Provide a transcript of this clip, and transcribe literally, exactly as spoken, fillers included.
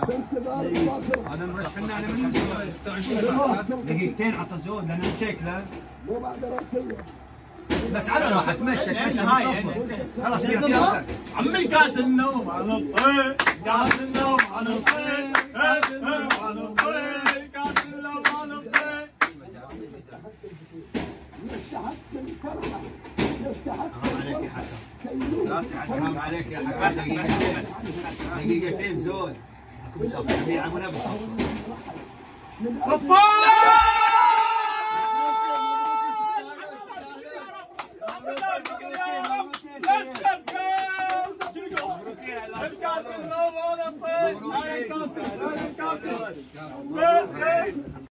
هذا مرشحنا انا من دقيقتين عطى زود لان شكله مو بعد راسيه بس على راح اتمشى اتمشى خلاص يا عمي كاس النوم على الطير كاس النوم على الطير كاس النوم على الطير كاس النوم على الطير يستحق الفرحه يستحق حرام عليك يا حكام دقيقتين دقيقتين زود صفر جميعا ولا بصفر صفار